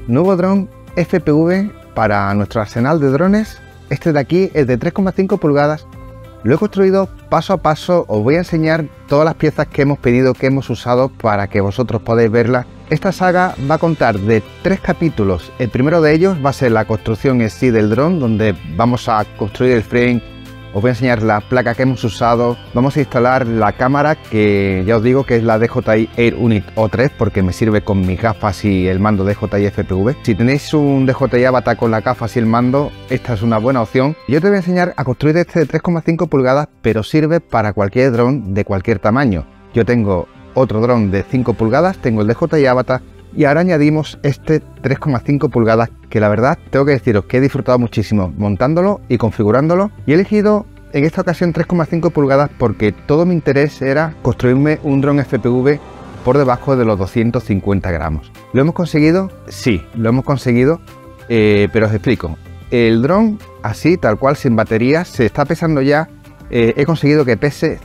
Nuevo dron FPV para nuestro arsenal de drones. Este de aquí es de 3,5 pulgadas. Lo he construido paso a paso. Os voy a enseñar todas las piezas que hemos pedido, que hemos usado, para que vosotros podáis verlas. Esta saga va a contar de 3 capítulos. El primero de ellos va a ser la construcción en sí del dron, donde vamos a construir el frame. Os voy a enseñar la placa que hemos usado. Vamos a instalar la cámara, que ya os digo que es la DJI Air Unit O3, porque me sirve con mis gafas y el mando DJI FPV. Si tenéis un DJI Avatar con las gafas y el mando, esta es una buena opción. Yo te voy a enseñar a construir este de 3,5 pulgadas, pero sirve para cualquier dron de cualquier tamaño. Yo tengo otro dron de 5 pulgadas, tengo el DJI Avatar, y ahora añadimos este 3,5 pulgadas, que la verdad tengo que deciros que he disfrutado muchísimo montándolo y configurándolo. Y he elegido en esta ocasión 3,5 pulgadas porque todo mi interés era construirme un dron FPV por debajo de los 250 gramos. ¿Lo hemos conseguido? Sí, lo hemos conseguido, pero os explico. El dron así, tal cual, sin batería, se está pesando ya. He conseguido que pese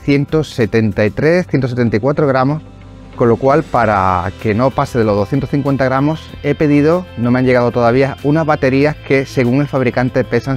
173-174 gramos. Con lo cual, para que no pase de los 250 gramos, he pedido, no me han llegado todavía, unas baterías que según el fabricante pesan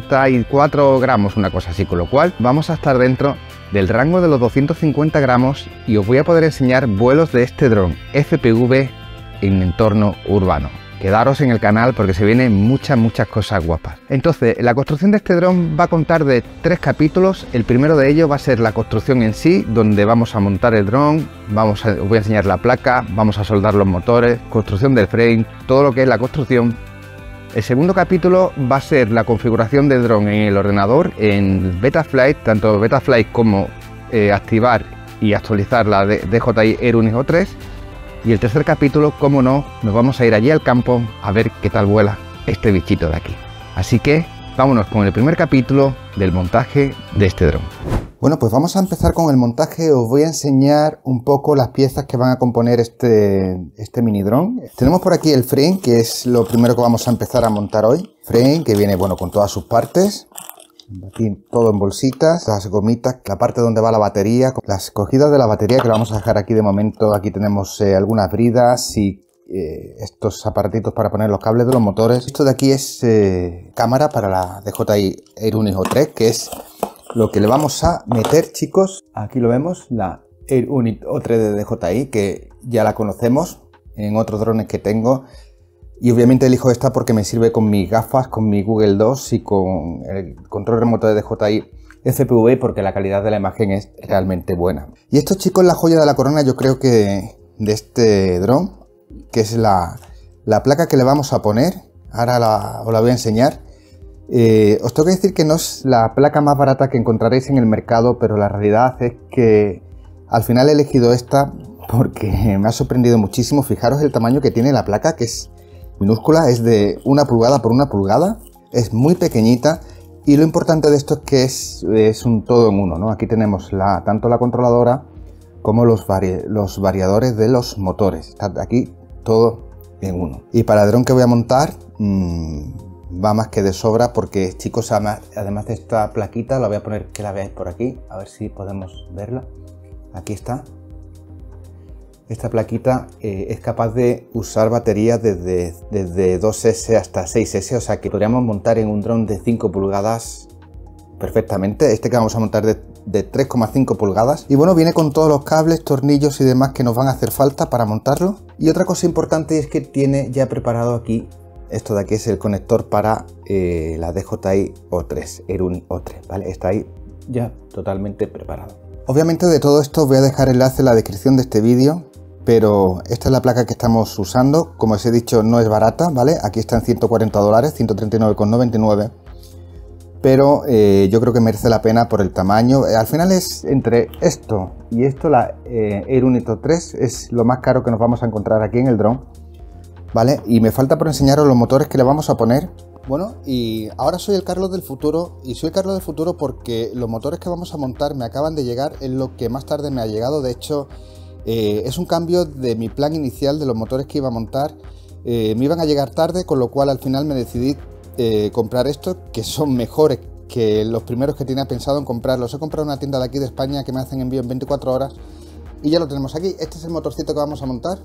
64 gramos, una cosa así. Con lo cual vamos a estar dentro del rango de los 250 gramos y os voy a poder enseñar vuelos de este dron FPV en entorno urbano. Quedaros en el canal porque se vienen muchas cosas guapas. Entonces, la construcción de este dron va a contar de 3 capítulos. El primero de ellos va a ser la construcción en sí, donde vamos a montar el dron, os voy a enseñar la placa, vamos a soldar los motores, construcción del frame, todo lo que es la construcción. El segundo capítulo va a ser la configuración del dron en el ordenador, en Betaflight, tanto Betaflight como activar y actualizar la DJI Air Unit O3. Y el tercer capítulo, como no, nos vamos a ir allí al campo a ver qué tal vuela este bichito de aquí. Así que vámonos con el primer capítulo del montaje de este dron. Bueno, pues vamos a empezar con el montaje. Os voy a enseñar un poco las piezas que van a componer este mini dron. Tenemos por aquí el frame, que es lo primero que vamos a empezar a montar hoy. Frame que viene, bueno, con todas sus partes. Aquí todo en bolsitas, las gomitas, la parte donde va la batería, las cogidas de la batería que la vamos a dejar aquí de momento. Aquí tenemos algunas bridas y estos aparatitos para poner los cables de los motores. Esto de aquí es cámara para la DJI Air Unit O3, que es lo que le vamos a meter, chicos. Aquí lo vemos, la Air Unit O3 de DJI, que ya la conocemos en otros drones que tengo. Y obviamente elijo esta porque me sirve con mis gafas, con mi Google 2 y con el control remoto de DJI FPV, porque la calidad de la imagen es realmente buena. Y esto, chicos, es la joya de la corona, yo creo que de este dron, que es la placa que le vamos a poner. Ahora os la voy a enseñar. Os tengo que decir que no es la placa más barata que encontraréis en el mercado, pero la realidad es que al final he elegido esta porque me ha sorprendido muchísimo. Fijaros el tamaño que tiene la placa, que es minúscula, es de 1 pulgada por 1 pulgada, es muy pequeñita, y lo importante de esto es que es un todo en uno, ¿no? Aquí tenemos tanto la controladora como los variadores de los motores. Está aquí todo en uno. Y para el dron que voy a montar va más que de sobra, porque, chicos, además de esta plaquita, la voy a poner que la veáis por aquí, a ver si podemos verla. Aquí está. Esta plaquita es capaz de usar baterías desde 2S hasta 6S, o sea que podríamos montar en un dron de 5 pulgadas perfectamente. Este que vamos a montar de 3,5 pulgadas. Y bueno, viene con todos los cables, tornillos y demás que nos van a hacer falta para montarlo. Y otra cosa importante es que tiene ya preparado aquí, esto de aquí es el conector para la DJI O3, Air Unit O3, ¿vale? Está ahí ya totalmente preparado. Obviamente de todo esto os voy a dejar enlace en la descripción de este vídeo. Pero esta es la placa que estamos usando. Como os he dicho, no es barata, ¿vale? Aquí está en $140, 139,99. Pero yo creo que merece la pena por el tamaño. Al final es entre esto y esto, la Air Unit O3 es lo más caro que nos vamos a encontrar aquí en el dron, ¿vale? Y me falta por enseñaros los motores que le vamos a poner. Bueno, y ahora soy el Carlos del futuro, y soy el Carlos del futuro porque los motores que vamos a montar me acaban de llegar, es lo que más tarde me ha llegado. De hecho, es un cambio de mi plan inicial de los motores que iba a montar. Me iban a llegar tarde, con lo cual al final me decidí comprar estos, que son mejores que los primeros que tenía pensado en comprar. Los he comprado en una tienda de aquí de España que me hacen envío en 24 horas y ya lo tenemos aquí. Este es el motorcito que vamos a montar,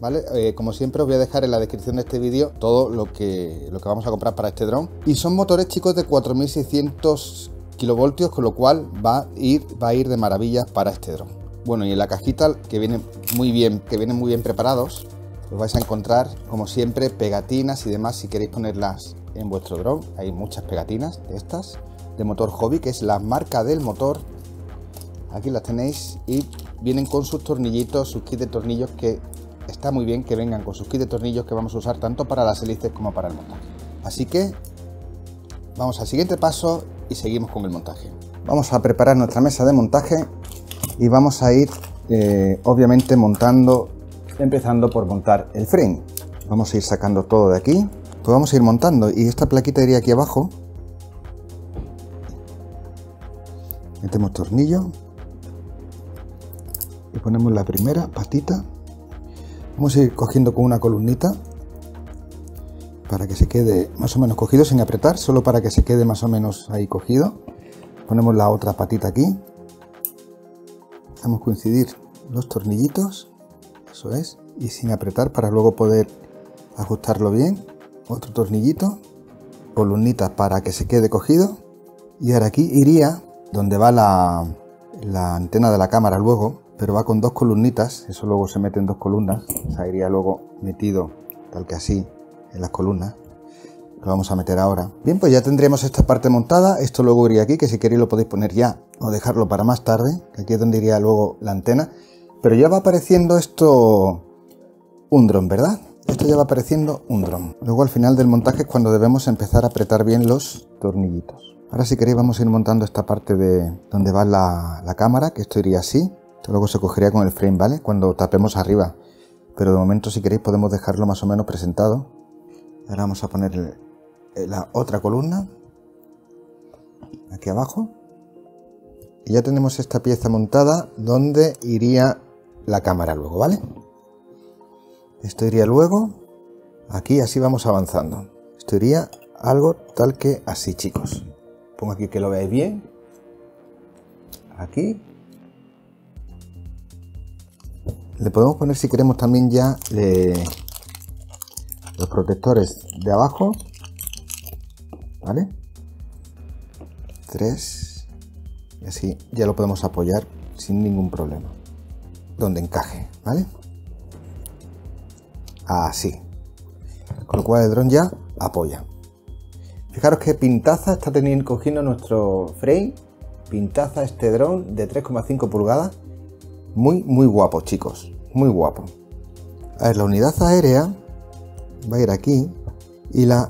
¿vale? Como siempre os voy a dejar en la descripción de este vídeo todo lo que vamos a comprar para este dron. Y son motores, chicos, de 4600 kilovoltios, con lo cual va a ir de maravilla para este dron. Bueno, y en la cajita, que vienen muy bien preparados, os vais a encontrar, como siempre, pegatinas y demás si queréis ponerlas en vuestro dron. Hay muchas pegatinas de estas, de motor Hobby, que es la marca del motor. Aquí las tenéis y vienen con sus tornillitos, sus kits de tornillos, que está muy bien que vengan con sus kits de tornillos, que vamos a usar tanto para las hélices como para el montaje. Así que vamos al siguiente paso y seguimos con el montaje. Vamos a preparar nuestra mesa de montaje y vamos a ir obviamente empezando por montar el frame. Vamos a ir sacando todo de aquí, pues vamos a ir montando, y esta plaquita iría aquí abajo. Metemos tornillo y ponemos la primera patita. Vamos a ir cogiendo con una columnita para que se quede más o menos cogido, sin apretar, solo para que se quede más o menos ahí cogido. Ponemos la otra patita aquí, hacemos coincidir los tornillitos, eso es, y sin apretar para luego poder ajustarlo bien. Otro tornillito, columnitas para que se quede cogido, y ahora aquí iría donde va la antena de la cámara luego, pero va con dos columnitas, eso luego se mete en dos columnas, o sea, iría luego metido tal que así en las columnas. Lo vamos a meter ahora. Bien, pues ya tendremos esta parte montada. Esto luego iría aquí, que si queréis lo podéis poner ya o dejarlo para más tarde, que aquí es donde iría luego la antena. Pero ya va apareciendo esto un dron, ¿verdad? Esto ya va apareciendo un dron. Luego al final del montaje es cuando debemos empezar a apretar bien los tornillitos. Ahora si queréis vamos a ir montando esta parte de donde va la cámara, que esto iría así. Esto luego se cogería con el frame, ¿vale? Cuando tapemos arriba. Pero de momento si queréis podemos dejarlo más o menos presentado. Ahora vamos a poner la otra columna aquí abajo. Y ya tenemos esta pieza montada donde iría la cámara luego, ¿vale? Esto iría luego aquí, así vamos avanzando. Esto iría algo tal que así, chicos. Pongo aquí que lo veáis bien. Aquí. Le podemos poner, si queremos, también ya los protectores de abajo, ¿vale? 3, y así ya lo podemos apoyar sin ningún problema, donde encaje, ¿vale? Así, con lo cual el dron ya apoya. Fijaros qué pintaza está cogiendo nuestro frame, pintaza este dron de 3,5 pulgadas, muy guapo, chicos, muy guapo. A ver, la unidad aérea va a ir aquí y la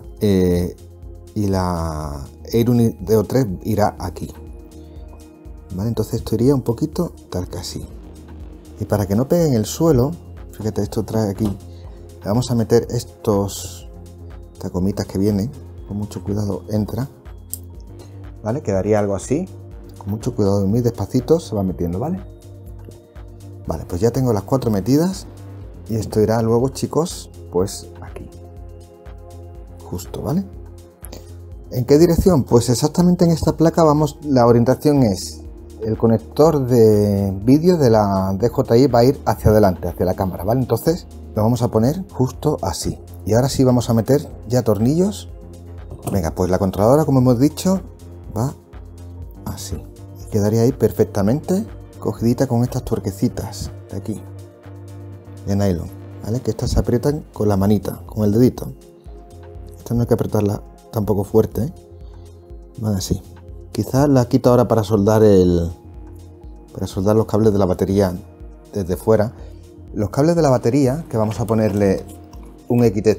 Airunit DO3 irá aquí, ¿vale? Entonces esto iría un poquito tal que así. Y para que no pegue en el suelo, fíjate, esto trae aquí, le vamos a meter estas gomitas que vienen, con mucho cuidado entra, ¿vale? Quedaría algo así, con mucho cuidado, muy despacito se va metiendo, ¿vale? Vale, pues ya tengo las 4 metidas y esto irá luego, chicos, pues aquí, justo, ¿vale? ¿En qué dirección? Pues exactamente en esta placa vamos, la orientación es, el conector de vídeo de la DJI va a ir hacia adelante, hacia la cámara, ¿vale? Entonces lo vamos a poner justo así. Y ahora sí vamos a meter ya tornillos. Venga, pues la controladora, como hemos dicho, va así. Y quedaría ahí perfectamente cogidita con estas tuerquecitas de aquí, de nylon, ¿vale? Que estas se aprietan con la manita, con el dedito. Esta no hay que apretarla tampoco fuerte, ¿eh? Van así. Quizás la quito ahora para soldar los cables de la batería desde fuera. Los cables de la batería, que vamos a ponerle un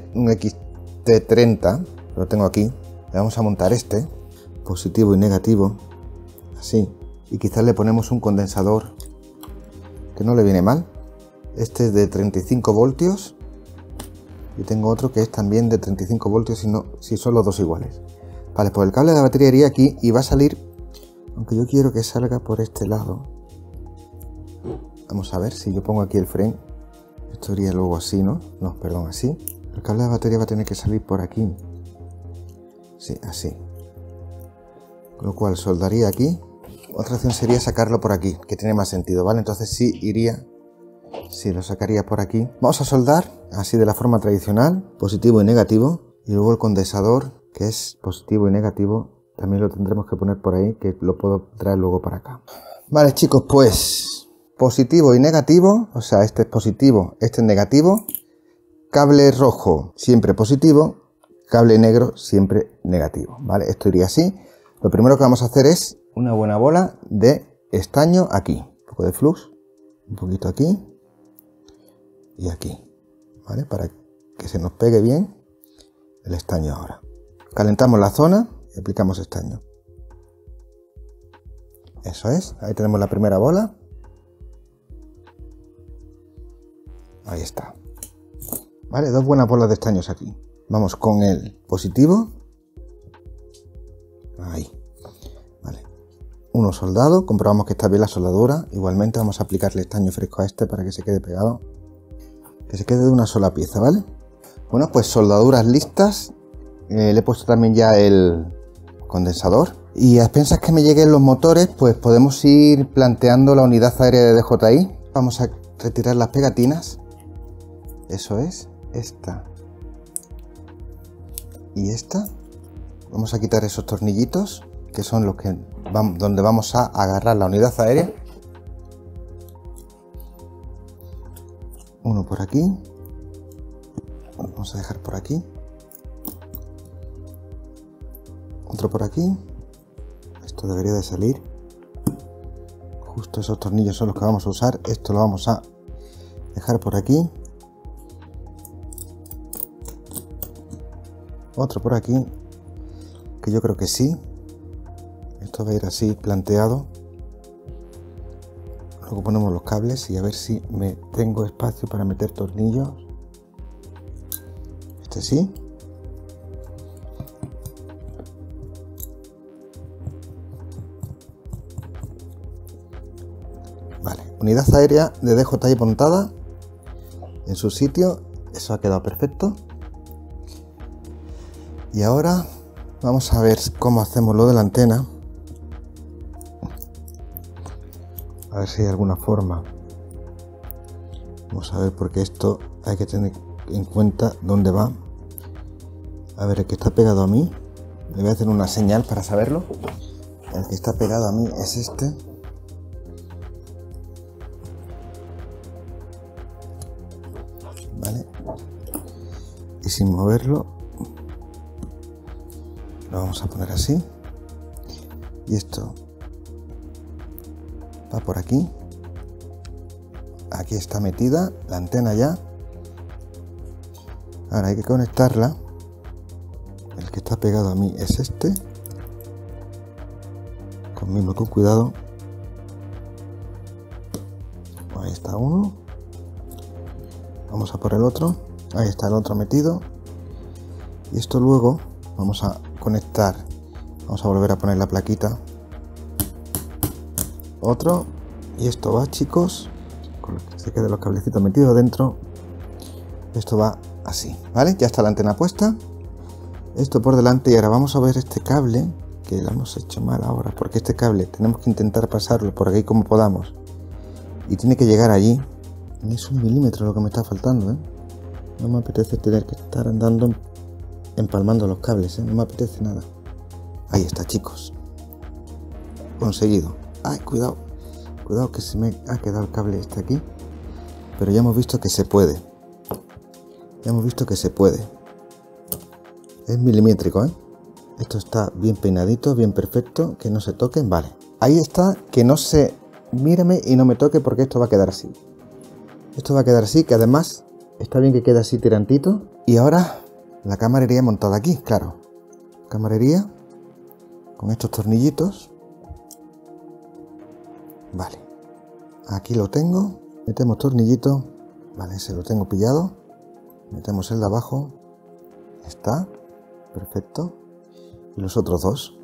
XT30, lo tengo aquí. Le vamos a montar este, positivo y negativo, así. Y quizás le ponemos un condensador que no le viene mal. Este es de 35 voltios y tengo otro que es también de 35 voltios si son los dos iguales. Vale, pues el cable de la batería iría aquí y va a salir, aunque yo quiero que salga por este lado. Vamos a ver si yo pongo aquí el frame. Esto iría luego así, ¿no? No, perdón, así. El cable de batería va a tener que salir por aquí. Sí, así. Con lo cual soldaría aquí. Otra opción sería sacarlo por aquí, que tiene más sentido, ¿vale? Entonces sí iría Sí, lo sacaría por aquí. Vamos a soldar así de la forma tradicional, positivo y negativo. Y luego el condensador, que es positivo y negativo, también lo tendremos que poner por ahí, que lo puedo traer luego para acá. Vale, chicos, pues positivo y negativo, o sea, este es positivo, este es negativo. Cable rojo siempre positivo, cable negro siempre negativo, ¿vale? Esto iría así. Lo primero que vamos a hacer es una buena bola de estaño aquí. Un poco de flux, un poquito aquí y aquí, ¿vale? Para que se nos pegue bien el estaño ahora. Calentamos la zona y aplicamos estaño. Eso es, ahí tenemos la primera bola. Ahí está. Vale, dos buenas bolas de estaños aquí. Vamos con el positivo. Ahí. Vale. Uno soldado, comprobamos que está bien la soldadura. Igualmente vamos a aplicarle estaño fresco a este para que se quede pegado. Que se quede de una sola pieza, ¿vale? Bueno, pues soldaduras listas. Le he puesto también ya el condensador. Y a expensas que me lleguen los motores, pues podemos ir planteando la unidad aérea de DJI. Vamos a retirar las pegatinas. Eso es, esta y esta. Vamos a quitar esos tornillitos, que son los que donde vamos a agarrar la unidad aérea. Uno por aquí. Vamos a dejar por aquí. Otro por aquí. Esto debería de salir. Justo esos tornillos son los que vamos a usar. Esto lo vamos a dejar por aquí. Otro por aquí, que yo creo que sí. Esto va a ir así planteado. Luego ponemos los cables y a ver si me tengo espacio para meter tornillos. Este sí. Vale, unidad aérea de DJI montada en su sitio. Eso ha quedado perfecto. Y ahora vamos a ver cómo hacemos lo de la antena. A ver si hay alguna forma. Vamos a ver, porque esto hay que tener en cuenta dónde va. A ver, el que está pegado a mí. Le voy a hacer una señal para saberlo. El que está pegado a mí es este. Vale. Y sin moverlo, lo vamos a poner así. Y esto va por aquí. Aquí está metida la antena ya. Ahora hay que conectarla. El que está pegado a mí es este. Con cuidado. Ahí está uno. Vamos a por el otro. Ahí está el otro metido. Y esto luego vamos a conectar. Vamos a volver a poner la plaquita. Otro. Y esto va, chicos, con que se queden los cablecitos metidos dentro. Esto va así, ¿vale? Ya está la antena puesta. Esto por delante. Y ahora vamos a ver este cable, que lo hemos hecho mal ahora, porque este cable tenemos que intentar pasarlo por aquí como podamos. Y tiene que llegar allí. Es 1 milímetro lo que me está faltando, ¿eh? No me apetece tener que estar andando empalmando los cables, ¿eh? No me apetece nada. Ahí está, chicos. Conseguido. Ay, cuidado. Cuidado que se me ha quedado el cable este aquí. Pero ya hemos visto que se puede. Ya hemos visto que se puede. Es milimétrico, ¿eh? Esto está bien peinadito, bien perfecto. Que no se toquen, vale. Ahí está, que no se... Mírame y no me toque, porque esto va a quedar así. Esto va a quedar así, que además está bien que quede así tirantito. Y ahora la camarería montada aquí, claro. Camarería con estos tornillitos. Vale. Aquí lo tengo. Metemos tornillito. Vale, ese lo tengo pillado. Metemos el de abajo. Está. Perfecto. Y los otros dos.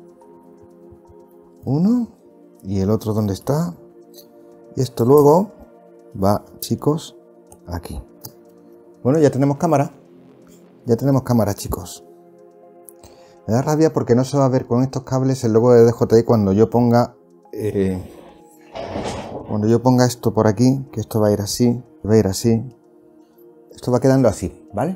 Uno. Y el otro, ¿dónde está? Y esto luego va, chicos, aquí. Bueno, ya tenemos cámara. Ya tenemos cámara, chicos. Me da rabia porque no se va a ver con estos cables el logo de DJI cuando yo ponga esto por aquí, que esto va a ir así. Va a ir así. Esto va quedando así, ¿vale?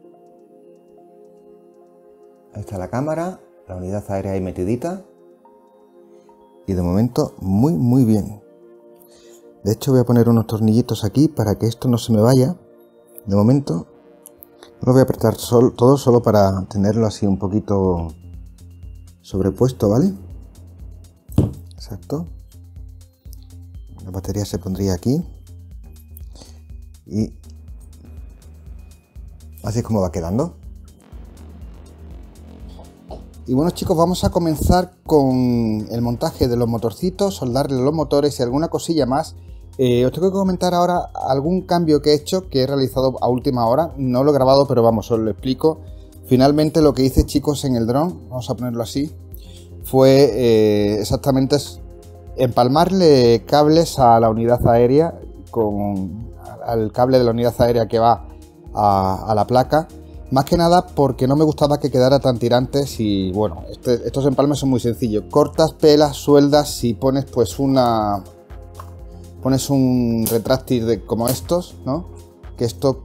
Ahí está la cámara, la unidad aérea ahí metidita. Y de momento muy bien. De hecho voy a poner unos tornillitos aquí para que esto no se me vaya. De momento no lo voy a apretar todo solo para tenerlo así un poquito sobrepuesto, ¿vale? Exacto. La batería se pondría aquí. Y así es como va quedando. Y bueno, chicos, vamos a comenzar con el montaje de los motorcitos, soldarle los motores y alguna cosilla más. Os tengo que comentar ahora algún cambio que he hecho, que he realizado a última hora. No lo he grabado, pero vamos, os lo explico. Finalmente lo que hice, chicos, en el dron, vamos a ponerlo así, fue exactamente empalmarle cables a la unidad aérea, al cable de la unidad aérea que va a la placa. Más que nada porque no me gustaba que quedara tan tirantes y bueno, estos empalmes son muy sencillos. Cortas, pelas, sueldas y pones pues pones un retráctil como estos, ¿no? Que esto,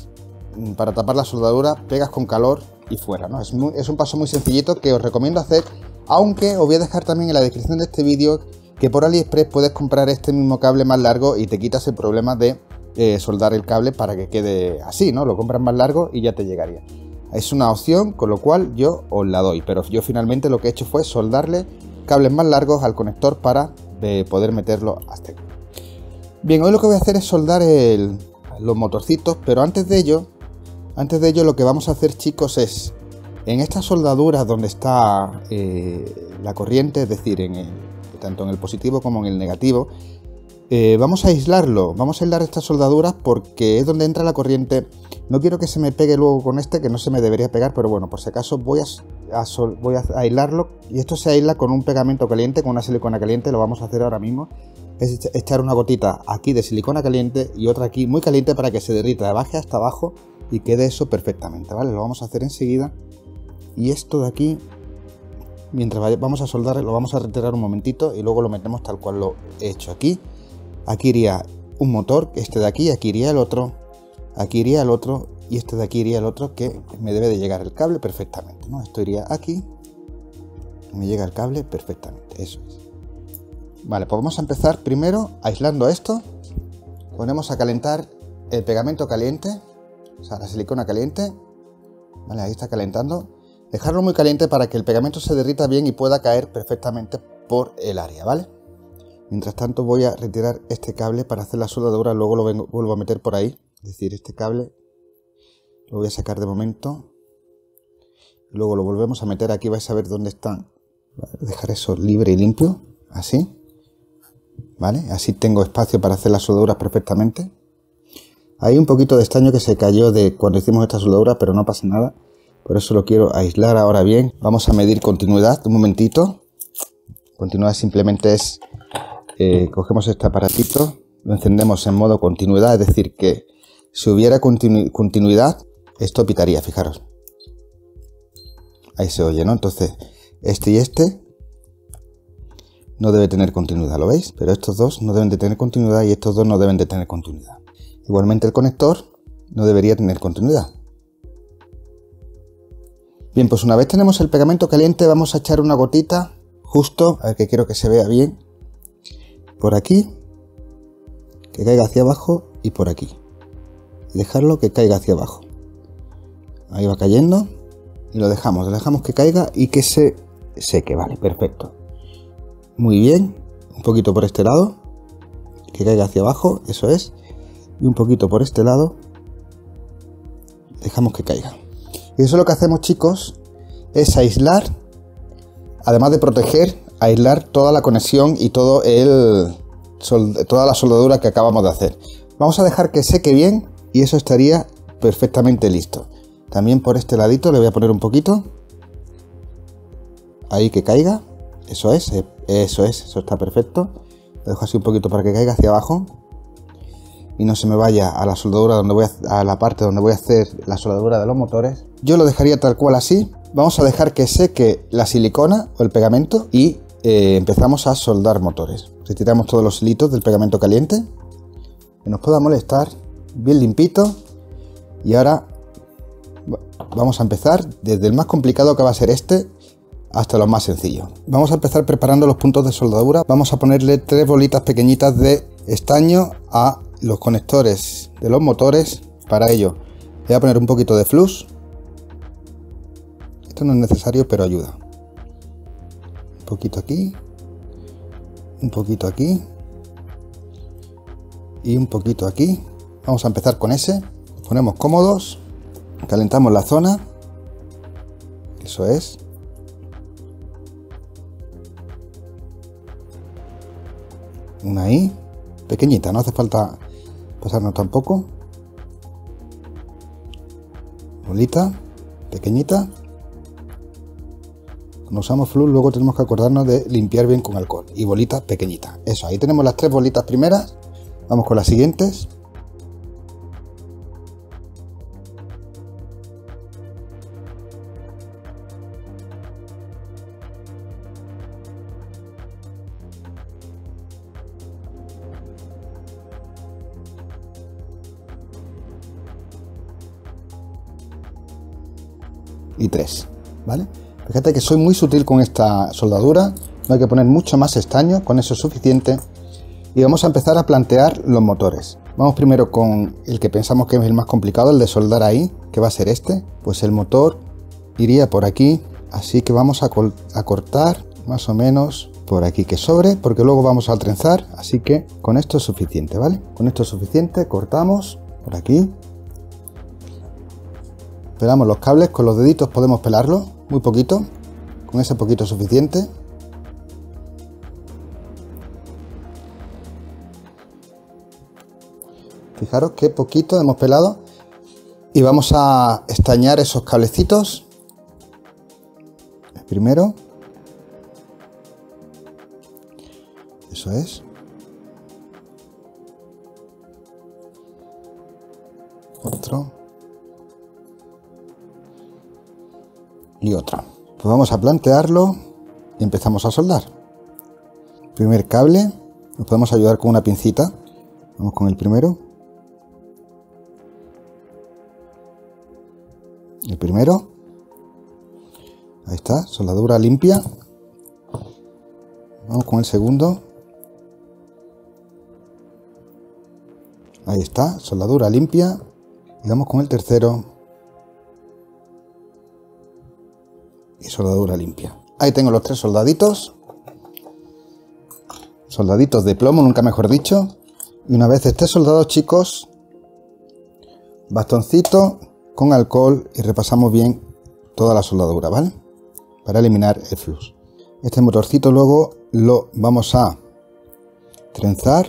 para tapar la soldadura, pegas con calor y fuera, ¿no? Es un paso muy sencillito que os recomiendo hacer, aunque os voy a dejar también en la descripción de este vídeo que por AliExpress puedes comprar este mismo cable más largo y te quitas el problema de soldar el cable para que quede así, ¿no? Lo compras más largo y ya te llegaría. Es una opción, con lo cual yo os la doy, pero yo finalmente lo que he hecho fue soldarle cables más largos al conector para poder meterlo hasta aquí. Bien, hoy lo que voy a hacer es soldar los motorcitos, pero antes de ello lo que vamos a hacer, chicos, es en estas soldaduras donde está la corriente, es decir, tanto en el positivo como en el negativo, vamos a aislarlo, vamos a aislar estas soldaduras porque es donde entra la corriente. No quiero que se me pegue luego con que no se me debería pegar, pero bueno, por si acaso voy a aislarlo, y esto se aísla con un pegamento caliente, con una silicona caliente. Lo vamos a hacer ahora mismo, es echar una gotita aquí de silicona caliente y otra aquí muy caliente para que se derrita de baje hasta abajo y quede eso perfectamente, ¿vale? Lo vamos a hacer enseguida. Y esto de aquí, mientras vamos a soldar, lo vamos a retirar un momentito y luego lo metemos tal cual lo he hecho aquí. Aquí iría un motor, este de aquí iría el otro, aquí iría el otro y este de aquí iría el otro, que me debe de llegar el cable perfectamente, ¿no? Esto iría aquí, me llega el cable perfectamente, eso es. Vale, pues vamos a empezar primero aislando esto. Ponemos a calentar el pegamento caliente, o sea, la silicona caliente. Vale, ahí está calentando. Dejarlo muy caliente para que el pegamento se derrita bien y pueda caer perfectamente por el área, ¿vale? Mientras tanto voy a retirar este cable para hacer la soldadura, luego lo vuelvo a meter por ahí. Es decir, este cable lo voy a sacar de momento. Luego lo volvemos a meter aquí, vais a ver dónde están. Vale, dejar eso libre y limpio, así. Vale, así tengo espacio para hacer las soldaduras perfectamente. Hay un poquito de estaño que se cayó de cuando hicimos esta soldadura, pero no pasa nada. Por eso lo quiero aislar ahora bien. Vamos a medir continuidad, un momentito. Continuidad simplemente es... cogemos este aparatito, lo encendemos en modo continuidad, es decir, que si hubiera continuidad, esto pitaría, fijaros. Ahí se oye, ¿no? Entonces, este y este no debe tener continuidad, ¿lo veis? Pero estos dos no deben de tener continuidad y estos dos no deben de tener continuidad. Igualmente el conector no debería tener continuidad. Bien, pues una vez tenemos el pegamento caliente, vamos a echar una gotita justo, a ver que quiero que se vea bien, por aquí, que caiga hacia abajo y por aquí. Y dejarlo que caiga hacia abajo. Ahí va cayendo y lo dejamos que caiga y que se seque, vale, perfecto. Muy bien, un poquito por este lado, que caiga hacia abajo, eso es, y un poquito por este lado, dejamos que caiga. Y eso lo que hacemos, chicos, es aislar, además de proteger, aislar toda la conexión y toda la soldadura que acabamos de hacer. Vamos a dejar que seque bien y eso estaría perfectamente listo. También por este ladito le voy a poner un poquito, ahí que caiga, eso está perfecto. Lo dejo así un poquito para que caiga hacia abajo y no se me vaya a la soldadura a la parte donde voy a hacer la soldadura de los motores. Yo lo dejaría tal cual así. Vamos a dejar que seque la silicona o el pegamento y empezamos a soldar motores. Retiramos todos los hilitos del pegamento caliente. que nos pueda molestar, bien limpito. Y ahora vamos a empezar desde el más complicado, que va a ser este, hasta lo más sencillo. Vamos a empezar preparando los puntos de soldadura. Vamos a ponerle 3 bolitas pequeñitas de estaño a los conectores de los motores. Para ello voy a poner un poquito de flux. Esto no es necesario, pero ayuda. Un poquito aquí, un poquito aquí y un poquito aquí. Vamos a empezar con ese. Nos ponemos cómodos, calentamos la zona. Eso es. Una ahí, pequeñita, no hace falta pasarnos tampoco. Bolita, pequeñita. Cuando usamos flux, luego tenemos que acordarnos de limpiar bien con alcohol. Y bolita pequeñita. Eso, ahí tenemos las 3 bolitas primeras. Vamos con las siguientes. Y 3, ¿vale? Fíjate que soy muy sutil con esta soldadura, no hay que poner mucho más estaño, con eso es suficiente. Y vamos a empezar a plantear los motores. Vamos primero con el que pensamos que es el más complicado, el de soldar ahí, que va a ser este. Pues el motor iría por aquí, así que vamos a cortar más o menos por aquí que sobre, porque luego vamos a trenzar, así que con esto es suficiente, ¿vale? Con esto es suficiente, cortamos por aquí. Pelamos los cables, con los deditos podemos pelarlos, muy poquito, con ese poquito es suficiente. Fijaros qué poquito hemos pelado y vamos a estañar esos cablecitos. El primero. Eso es. Otro. Y otro. Pues vamos a plantearlo y empezamos a soldar. Primer cable, nos podemos ayudar con una pincita. Vamos con el primero. El primero. Ahí está, soldadura limpia. Vamos con el segundo. Ahí está, soldadura limpia. Y vamos con el tercero. Y soldadura limpia. Ahí tengo los 3 soldaditos. Soldaditos de plomo, nunca mejor dicho. Y una vez esté soldado, chicos, bastoncito con alcohol y repasamos bien toda la soldadura, ¿vale? Para eliminar el flux. Este motorcito luego lo vamos a trenzar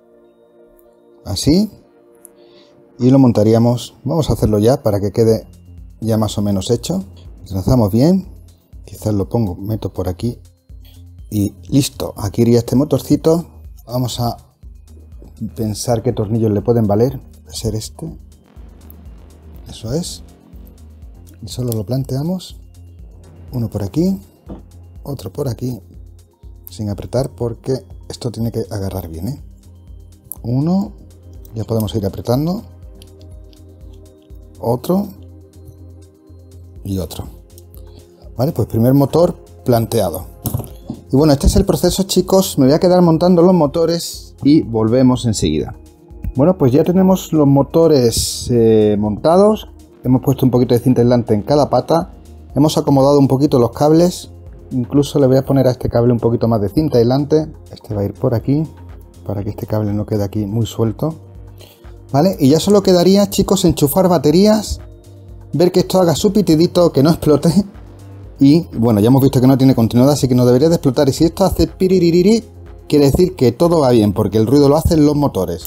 así y lo montaríamos. Vamos a hacerlo ya para que quede ya más o menos hecho. Trenzamos bien. Quizás lo meto por aquí y listo. Aquí iría este motorcito. Vamos a pensar qué tornillos le pueden valer. Va a ser este. Eso es. Y solo lo planteamos. Uno por aquí, otro por aquí, sin apretar porque esto tiene que agarrar bien, ¿eh? Uno, ya podemos ir apretando. Otro y otro. Vale, pues primer motor planteado. Y bueno, este es el proceso, chicos. Me voy a quedar montando los motores y volvemos enseguida. Bueno, pues ya tenemos los motores montados. Hemos puesto un poquito de cinta aislante en cada pata. Hemos acomodado un poquito los cables. Incluso le voy a poner a este cable un poquito más de cinta aislante. Este va a ir por aquí, para que este cable no quede aquí muy suelto. Vale, y ya solo quedaría, chicos, enchufar baterías. Ver que esto haga su pitidito, que no explote. Y bueno, ya hemos visto que no tiene continuidad, así que no debería de explotar. Y si esto hace piriririri, quiere decir que todo va bien, porque el ruido lo hacen los motores.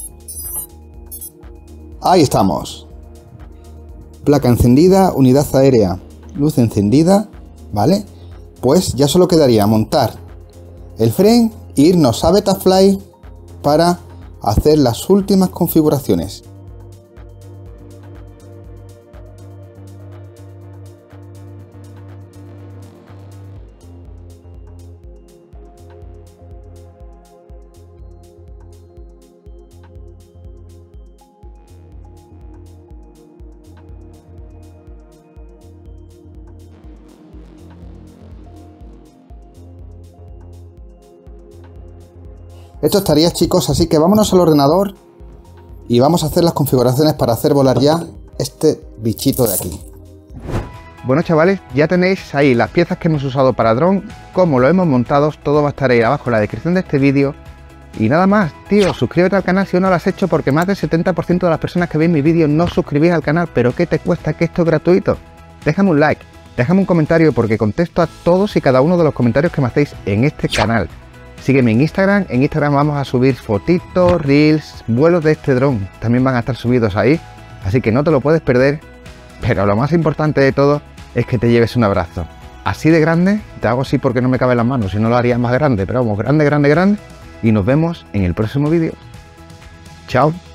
Ahí estamos. Placa encendida, unidad aérea, luz encendida, ¿vale? Pues ya solo quedaría montar el frame e irnos a Betaflight para hacer las últimas configuraciones. Esto estaría, chicos, así que vámonos al ordenador y vamos a hacer las configuraciones para hacer volar ya este bichito de aquí. Bueno, chavales, ya tenéis ahí las piezas que hemos usado para dron, cómo lo hemos montado, todo va a estar ahí abajo en la descripción de este vídeo. Y nada más, tío, suscríbete al canal si aún no lo has hecho, porque más del 70% de las personas que ven mi vídeo no suscribís al canal. ¿Pero qué te cuesta, que esto es gratuito? Déjame un like, déjame un comentario, porque contesto a todos y cada uno de los comentarios que me hacéis en este canal. Sígueme en Instagram vamos a subir fotitos, reels, vuelos de este dron, también van a estar subidos ahí, así que no te lo puedes perder. Pero lo más importante de todo es que te lleves un abrazo. Así de grande, te hago así porque no me cabe en las manos, si no lo haría más grande, pero vamos, grande, grande, grande. Y nos vemos en el próximo vídeo. Chao.